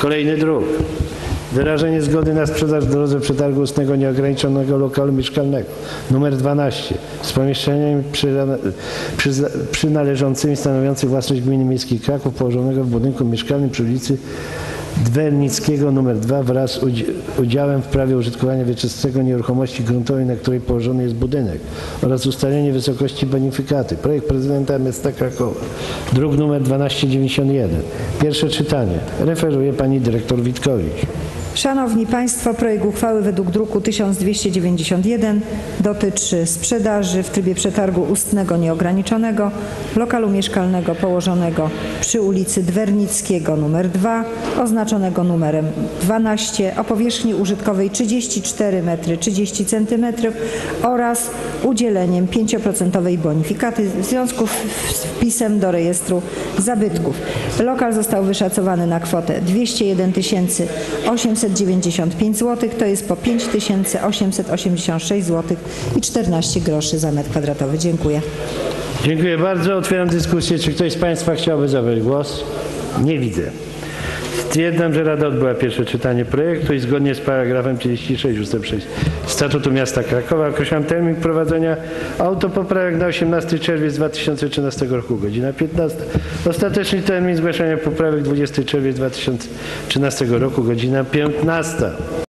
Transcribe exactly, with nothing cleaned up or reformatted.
Kolejny druk. Wyrażenie zgody na sprzedaż w drodze przetargu ustnego nieograniczonego lokalu mieszkalnego. Numer dwanaście. Z pomieszczeniami przynależącymi stanowiących własność Gminy Miejskiej Kraków położonego w budynku mieszkalnym przy ulicy Dwernickiego nr dwa wraz z udziałem w prawie użytkowania wieczystego nieruchomości gruntowej, na której położony jest budynek, oraz ustalenie wysokości bonifikaty. Projekt prezydenta miasta Krakowa. Druk nr dwieście dziewięćdziesiąt jeden. Pierwsze czytanie. Referuje pani dyrektor Witkowicz. Szanowni Państwo, projekt uchwały według druku tysiąc dwieście dziewięćdziesiąt jeden dotyczy sprzedaży w trybie przetargu ustnego nieograniczonego lokalu mieszkalnego położonego przy ulicy Dwernickiego nr dwa, oznaczonego numerem dwanaście, o powierzchni użytkowej trzydzieści cztery metry trzydzieści centymetrów oraz udzieleniem pięć procent bonifikaty w związku z wpisem do rejestru zabytków. Lokal został wyszacowany na kwotę dwieście jeden tysięcy osiemset dziewięćdziesiąt pięć złotych, to jest po pięć tysięcy osiemset osiemdziesiąt sześć złotych i czternaście groszy za metr kwadratowy. Dziękuję. Dziękuję bardzo. Otwieram dyskusję. Czy ktoś z Państwa chciałby zabrać głos? Nie widzę. Stwierdzam, że Rada odbyła pierwsze czytanie projektu i zgodnie z paragrafem trzydzieści sześć ustęp sześć Statutu Miasta Krakowa określam termin wprowadzenia autopoprawek na osiemnasty czerwiec dwa tysiące trzynastego roku, godzina piętnasta. Ostateczny termin zgłaszania poprawek dwudziesty czerwiec dwa tysiące trzynastego roku, godzina piętnasta.